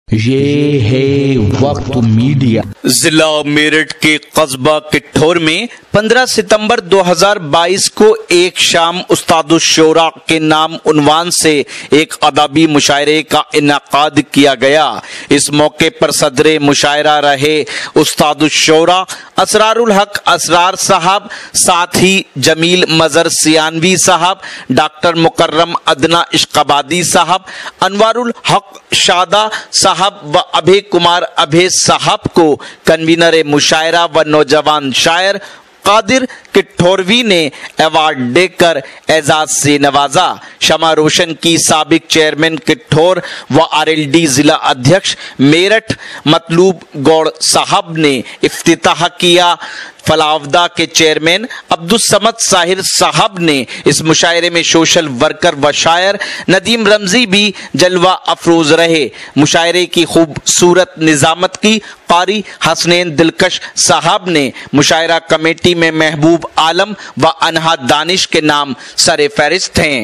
یہ ہے وقت میڈیا۔ ضلع میرٹھ کے قصبہ کٹھور میں 15 ستمبر 2022 کو ایک شام استاد الشورا کے نام عنوان سے ایک ادبی مشاعرے کا انعقاد کیا گیا۔ اس موقع پر صدر مشاعرہ رہے استاد الشورا اسرار الحق اسرار صاحب، ساتھ ہی جمیل مظہر سیانوی صاحب، ڈاکٹر مکرم ادنا عشقآبادی صاحب، انوار الحق شادہ صاحب و ابھے کمار ابھے صاحب کو کنوینر مشاعرہ و نوجوان شاعر قادر کٹھوروی نے ایوارڈ دے کر اعزاز سے نوازا۔ شمع روشن کی سابق چیئرمین کٹھور و RLD ضلع ادھیکش میرٹھ مطلوب گوڑ صاحب نے افتتاح کیا۔ فلاودہ کے چیئرمین عبدالصمد ساحر صاحب نے اس مشاعرے میں سوشل ورکر و شاعر ندیم رمزی بھی جلوہ افروز رہے۔ مشاعرے کی خوبصورت نظامت کی قاری حسنین دلکش صاحب نے مشاعرہ کمیٹی میں محبوب عالم و انہا دانش کے نام سر فہرست ہیں۔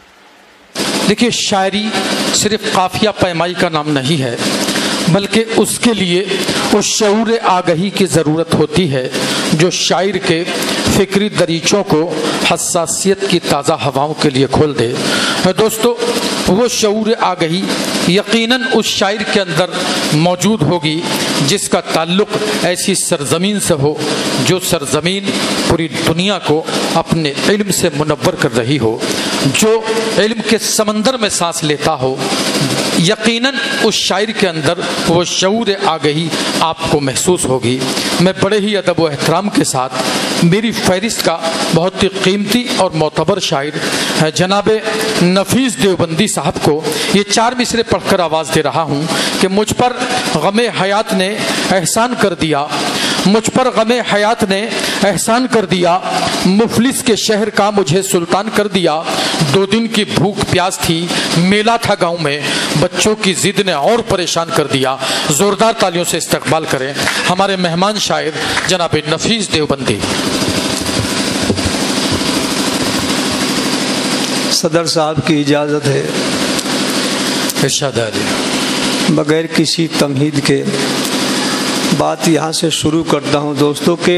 دیکھیے، شاعری صرف قافیہ پیمائی کا نام نہیں ہے، بلکہ اس کے لیے اس شعور آگہی کی ضرورت ہوتی ہے جو شاعر کے فکری دریچوں کو حساسیت کی تازہ ہواؤں کے لیے کھول دے۔ دوستو، وہ شعور آگہی یقیناً اس شاعر کے اندر موجود ہوگی جس کا تعلق ایسی سرزمین سے ہو جو سرزمین پوری دنیا کو اپنے علم سے منور کر رہی ہو، جو علم کے سمندر میں سانس لیتا ہو۔ یقیناً اس شاعر کے اندر وہ شعور آگہی آپ کو محسوس ہوگی۔ میں بڑے ہی ادب و احترام کے ساتھ میری فہرست کا بہت ہی قیمتی اور معتبر شاعر جناب نفیس دیوبندی صاحب کو یہ 4 مصرے پڑھ کر آواز دے رہا ہوں کہ مجھ پر غم حیات نے احسان کر دیا، مجھ پر غم حیات نے احسان کر دیا، مفلس کے شہر کا مجھے سلطان کر دیا۔ 2 دن کی بھوک پیاس تھی، میلہ تھا گاؤں میں، بچوں کی ضد نے اور پریشان کر دیا۔ زوردار تالیوں سے استقبال کریں ہمارے مہمان شاعر جناب نفیس دیوبندی۔ صدر صاحب کی اجازت ہے، ارشاد عالی۔ بغیر کسی تمہید کے بات یہاں سے شروع کرتا ہوں دوستوں کہ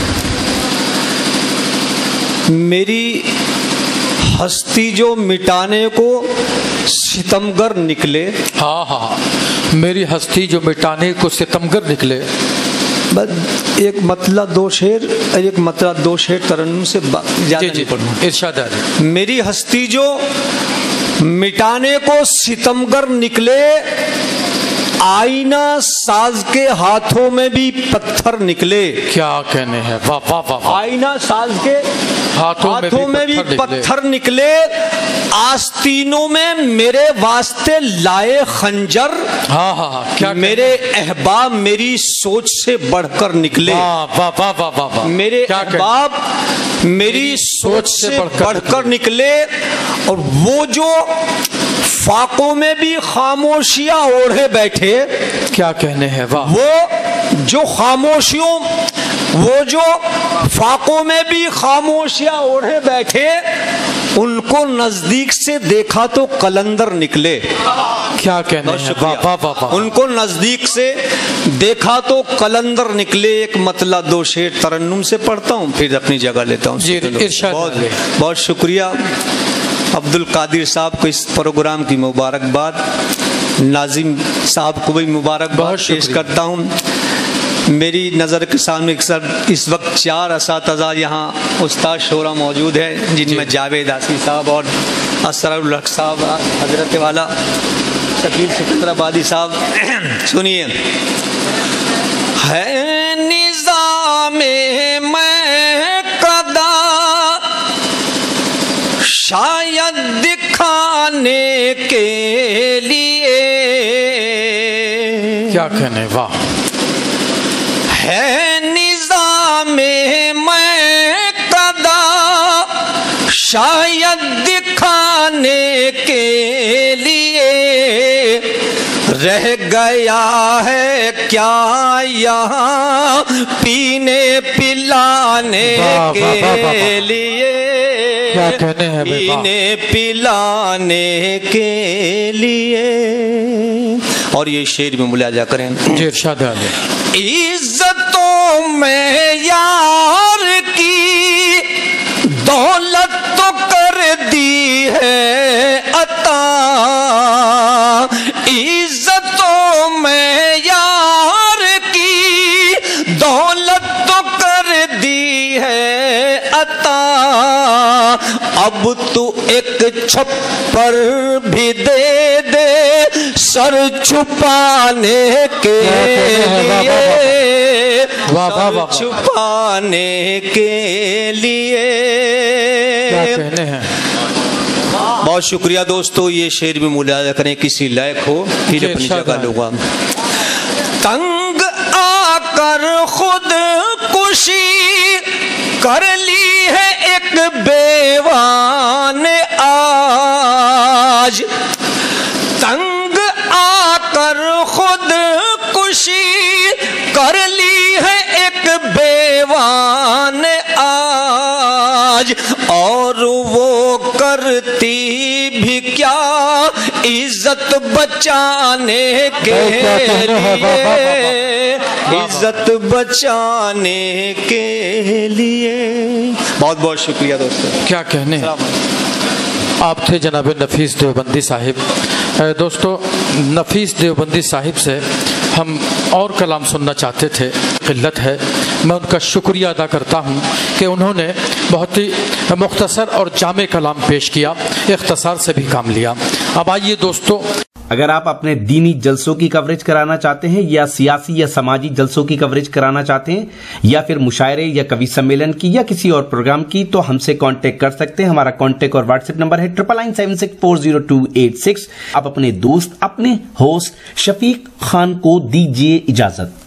میری ہستی جو مٹانے کو ستمگر نکلے، ہاں میری ہستی جو مٹانے کو ستمگر نکلے، بس ایک مطلع 2 شعر اور ایک مطلع 2 شعر ترنم سے زیادہ نہیں پڑھوں۔ ارشاد عالی۔ میری ہستی جو مٹانے کو ستمگر نکلے، آئینہ ساز کے ہاتھوں میں بھی پتھر نکلے۔ کیا کہنے ہیں، واہ واہ واہ۔ آئینہ ساز کے ہاتھوں میں بھی پتھر نکلے، آستینوں میں میرے واسطے لائے خنجر، میرے احباب میری سوچ سے بڑھ کر نکلے۔ میرے احباب میری سوچ سے بڑھ کر نکلے، اور وہ جو فاقوں میں بھی خاموشیاں اوڑھے بیٹھے، کیا کہنے ہیں، واہ۔ وہ جو فاقوں میں بھی خاموشیاں اوڑھے بیٹھے، ان کو نزدیک سے دیکھا تو قلندر نکلے۔ کیا کہنے ہیں، واہ واہ واہ۔ ان کو نزدیک سے دیکھا تو قلندر نکلے۔ ایک مطلع 2 شعر ترنم سے پڑھتا ہوں، پھر اپنی جگہ لیتا ہوں۔ بہت شکریہ عبد القادر صاحب کو اس پروگرام کی مبارکباد، ناظم صاحب کو بھی مبارکباد پیش کرتا ہوں۔ میری نظر کے سامنے اس وقت 4 اساتذہ یہاں استاد شورا موجود ہیں، جن میں جاوید آسی صاحب اور اسرار الحق صاحب، حضرت والا شکیل سکندرآبادی صاحب۔ سنیے، ہے نظام میں قدا شاید دکھانے کے لیے، کیا کہنے، واہ۔ ہے نظام میں قدا شاید دکھانے کے لیے، رہ گیا ہے کیا یہاں پینے پلانے کے لیے، پینے پلانے کے لیے۔ اور یہ شعر میں ملاحظہ کریں جی ارشاد عالی عزتوں میں یار کی دولت تو کر دی ہے عطا عزتوں میں یار کی دولت تو کر دی ہے عطا اب تو ایک چھپر بھی دے دے سر چھپانے کے لیے سر چھپانے کے لیے کہنے ہیں. بہت شکریہ دوستو. یہ شعر میں ملاحظہ کریں کسی لائق ہو پھر اپنی جگہ لوگا. تنگ آ کر خود کشی کر لی ہے ایک بیوہ نے آج تنگ آ کر خود کشی کر لی ہے ایک بیوہ نے آج اور وہ کرتی بھی کیا عزت بچانے کے لیے عزت بچانے کے لیے. بہت بہت شکریہ دوستو. کیا کہنے ہیں. آپ تھے جناب نفیس دیوبندی صاحب. دوستو نفیس دیوبندی صاحب سے ہم اور کلام سننا چاہتے تھے, قلت ہے. میں ان کا شکریہ ادا کرتا ہوں کہ انہوں نے بہت ہی مختصر اور جامع کلام پیش کیا, اختصار سے بھی کام لیا. اب آئیے دوستو, اگر آپ اپنے دینی جلسوں کی کوریج کرانا چاہتے ہیں یا سیاسی یا سماجی جلسوں کی کوریج کرانا چاہتے ہیں یا پھر مشاعرے یا کوی سمیلن کی یا کسی اور پروگرام کی, تو ہم سے کانٹیکٹ کر سکتے ہیں. ہمارا کانٹیکٹ اور واٹس ایپ نمبر ہے 9976400286. آپ اپنے دوست اپنے ہوسٹ شفیق خان کو دیجیے اجازت.